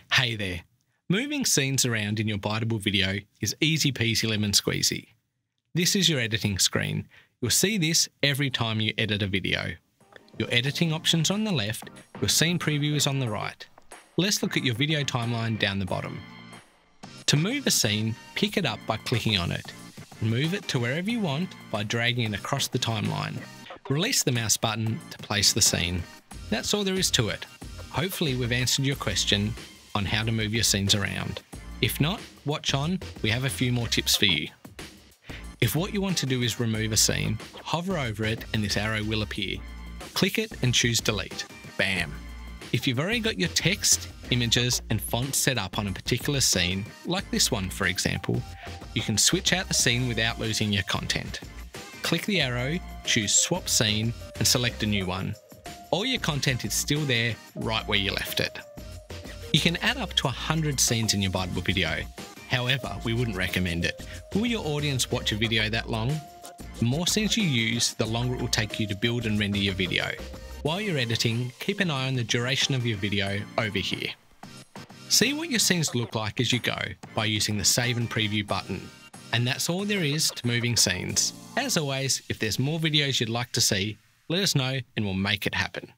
Hey there. Moving scenes around in your Biteable video is easy peasy lemon squeezy. This is your editing screen. You'll see this every time you edit a video. Your editing options on the left, your scene preview is on the right. Let's look at your video timeline down the bottom. To move a scene, pick it up by clicking on it. Move it to wherever you want by dragging it across the timeline. Release the mouse button to place the scene. That's all there is to it. Hopefully we've answered your question on how to move your scenes around. If not, watch on, we have a few more tips for you. If what you want to do is remove a scene, hover over it and this arrow will appear. Click it and choose delete. Bam! If you've already got your text, images and fonts set up on a particular scene, like this one for example, you can switch out the scene without losing your content. Click the arrow, choose swap scene and select a new one. All your content is still there right where you left it. You can add up to 100 scenes in your Biteable video. However, we wouldn't recommend it. Will your audience watch a video that long? The more scenes you use, the longer it will take you to build and render your video. While you're editing, keep an eye on the duration of your video over here. See what your scenes look like as you go by using the Save and Preview button. And that's all there is to moving scenes. As always, if there's more videos you'd like to see, let us know and we'll make it happen.